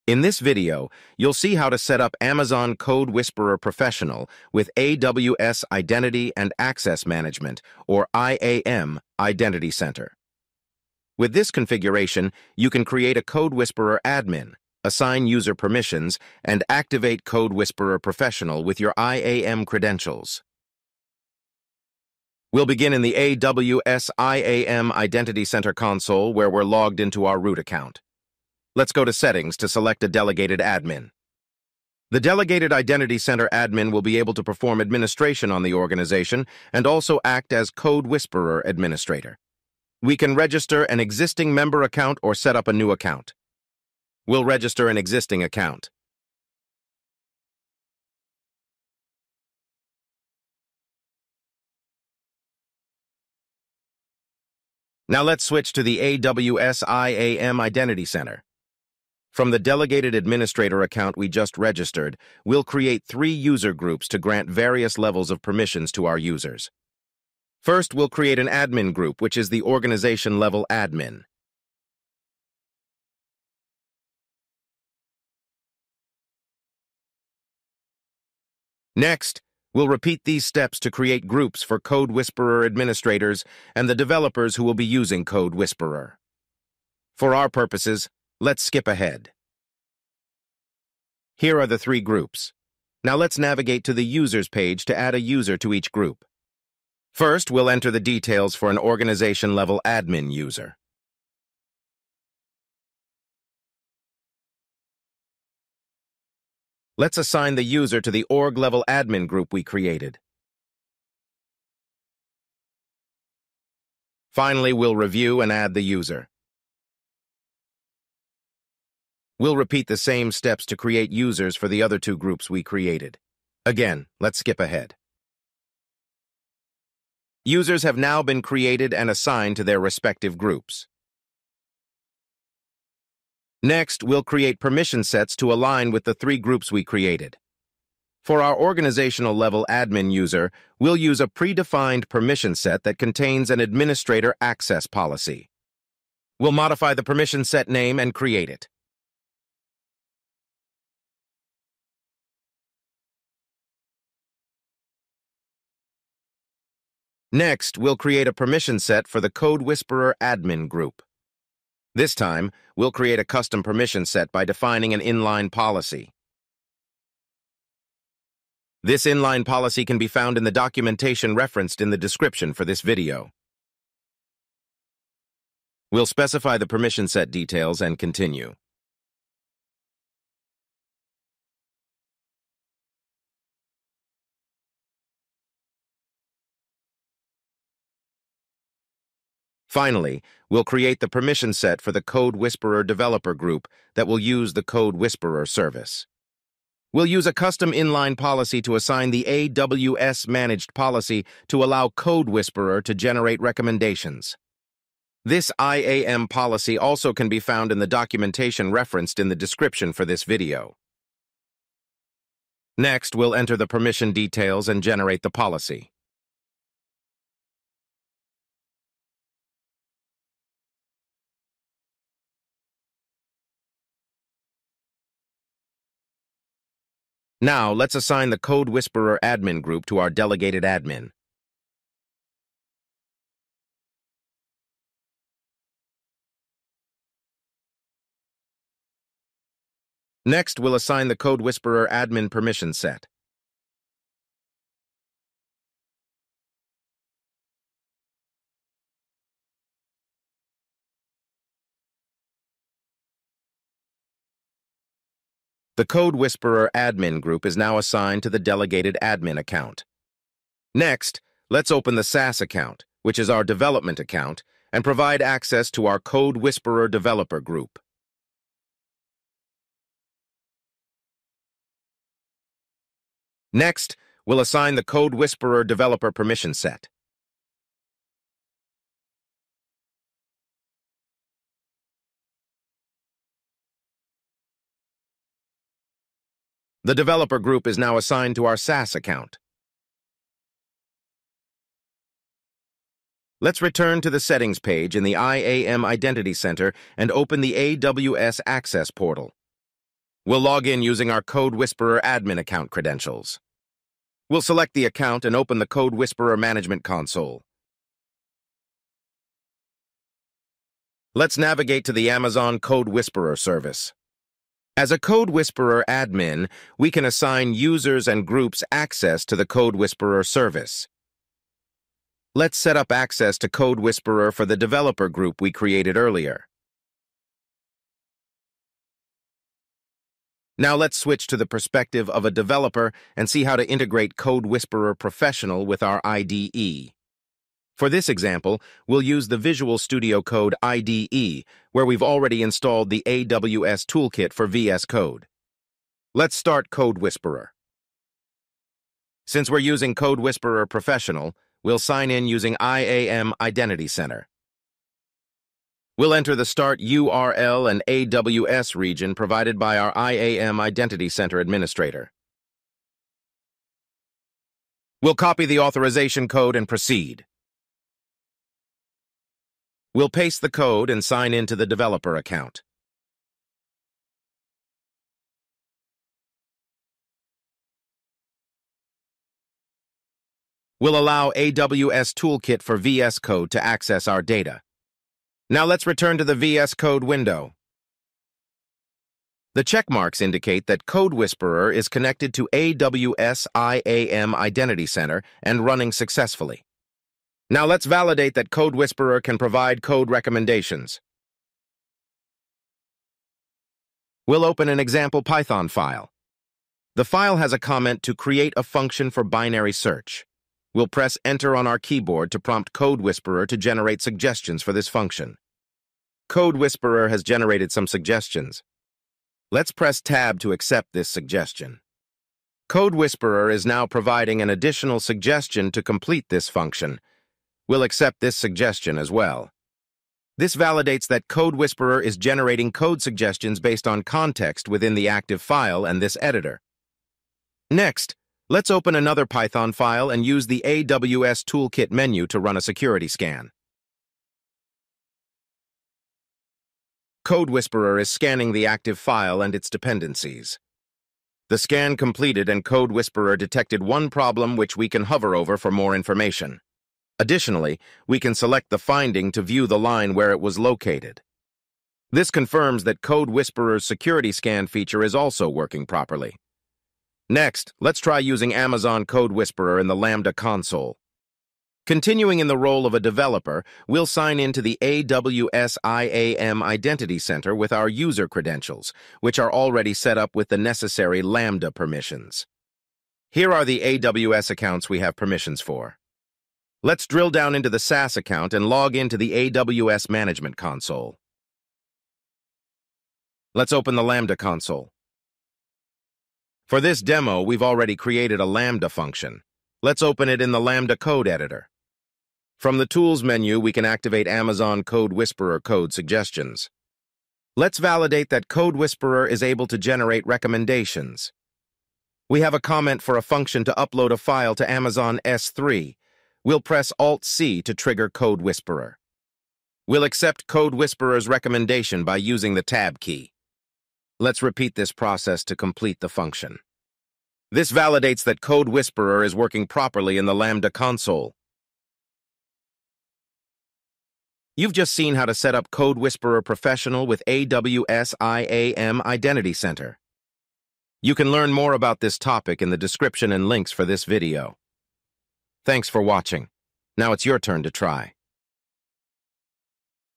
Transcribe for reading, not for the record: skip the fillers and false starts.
In this video, you'll see how to set up Amazon CodeWhisperer Professional with AWS Identity and Access Management, or IAM, Identity Center. With this configuration, you can create a CodeWhisperer admin, assign user permissions, and activate CodeWhisperer Professional with your IAM credentials. We'll begin in the AWS IAM Identity Center console where we're logged into our root account. Let's go to Settings to select a delegated admin. The delegated Identity Center admin will be able to perform administration on the organization and also act as CodeWhisperer administrator. We can register an existing member account or set up a new account. We'll register an existing account. Now let's switch to the AWS IAM Identity Center. From the delegated administrator account we just registered, we'll create 3 user groups to grant various levels of permissions to our users. First, we'll create an admin group, which is the organization-level admin. Next, we'll repeat these steps to create groups for CodeWhisperer administrators and the developers who will be using CodeWhisperer. For our purposes, let's skip ahead. Here are the 3 groups. Now let's navigate to the Users page to add a user to each group. First, we'll enter the details for an organization-level admin user. Let's assign the user to the org-level admin group we created. Finally, we'll review and add the user. We'll repeat the same steps to create users for the other 2 groups we created. Again, let's skip ahead. Users have now been created and assigned to their respective groups. Next, we'll create permission sets to align with the 3 groups we created. For our organizational-level admin user, we'll use a predefined permission set that contains an administrator access policy. We'll modify the permission set name and create it. Next, we'll create a permission set for the CodeWhisperer admin group. This time, we'll create a custom permission set by defining an inline policy. This inline policy can be found in the documentation referenced in the description for this video. We'll specify the permission set details and continue. Finally, we'll create the permission set for the CodeWhisperer developer group that will use the CodeWhisperer service. We'll use a custom inline policy to assign the AWS managed policy to allow CodeWhisperer to generate recommendations. This IAM policy also can be found in the documentation referenced in the description for this video. Next, we'll enter the permission details and generate the policy. Now, let's assign the CodeWhisperer admin group to our delegated admin. Next, we'll assign the CodeWhisperer admin permission set. The CodeWhisperer admin group is now assigned to the delegated admin account. Next, let's open the SaaS account, which is our development account, and provide access to our CodeWhisperer developer group. Next, we'll assign the CodeWhisperer developer permission set. The developer group is now assigned to our SaaS account. Let's return to the Settings page in the IAM Identity Center and open the AWS Access portal. We'll log in using our CodeWhisperer admin account credentials. We'll select the account and open the CodeWhisperer management console. Let's navigate to the Amazon CodeWhisperer service. As a CodeWhisperer admin, we can assign users and groups access to the CodeWhisperer service. Let's set up access to CodeWhisperer for the developer group we created earlier. Now let's switch to the perspective of a developer and see how to integrate CodeWhisperer Professional with our IDE. For this example, we'll use the Visual Studio Code IDE, where we've already installed the AWS toolkit for VS Code. Let's start CodeWhisperer. Since we're using CodeWhisperer Professional, we'll sign in using IAM Identity Center. We'll enter the Start URL and AWS region provided by our IAM Identity Center administrator. We'll copy the authorization code and proceed. We'll paste the code and sign into the developer account. We'll allow AWS Toolkit for VS Code to access our data. Now let's return to the VS Code window. The checkmarks indicate that CodeWhisperer is connected to AWS IAM Identity Center and running successfully. Now let's validate that CodeWhisperer can provide code recommendations. We'll open an example Python file. The file has a comment to create a function for binary search. We'll press Enter on our keyboard to prompt CodeWhisperer to generate suggestions for this function. CodeWhisperer has generated some suggestions. Let's press Tab to accept this suggestion. CodeWhisperer is now providing an additional suggestion to complete this function. We'll accept this suggestion as well. This validates that CodeWhisperer is generating code suggestions based on context within the active file and this editor. Next, let's open another Python file and use the AWS Toolkit menu to run a security scan. CodeWhisperer is scanning the active file and its dependencies. The scan completed and CodeWhisperer detected one problem which we can hover over for more information. Additionally, we can select the finding to view the line where it was located. This confirms that CodeWhisperer's security scan feature is also working properly. Next, let's try using Amazon CodeWhisperer in the Lambda console. Continuing in the role of a developer, we'll sign into the AWS IAM Identity Center with our user credentials, which are already set up with the necessary Lambda permissions. Here are the AWS accounts we have permissions for. Let's drill down into the SaaS account and log into the AWS Management Console. Let's open the Lambda console. For this demo, we've already created a Lambda function. Let's open it in the Lambda code editor. From the Tools menu, we can activate Amazon CodeWhisperer code suggestions. Let's validate that CodeWhisperer is able to generate recommendations. We have a comment for a function to upload a file to Amazon S3. We'll press Alt-C to trigger CodeWhisperer. We'll accept CodeWhisperer's recommendation by using the Tab key. Let's repeat this process to complete the function. This validates that CodeWhisperer is working properly in the Lambda console. You've just seen how to set up CodeWhisperer Professional with AWS IAM Identity Center. You can learn more about this topic in the description and links for this video. Thanks for watching. Now it's your turn to try.